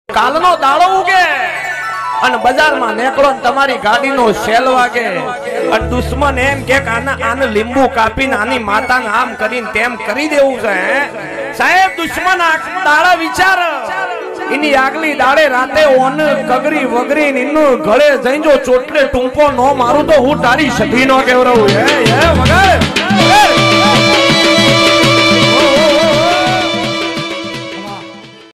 કાલનો દાડો ઉગે અને બજારમાં નીકળો ને તમારી ગાડીનો સેલ વાગે અને દુશ્મન એમ કે આને લીંબુ કાપીને આની માતાને આમ કરીને તેમ કરી દેવું છે સાહેબ દુશ્મન દાડા વિચાર એની આગલી દાડે રાતે ઓન કગરી વગરી એનું ગળે જઈને જો ચોટલે ટૂંપો નો મારું તો હું તારી સધી નો કેવરાવું હે વગર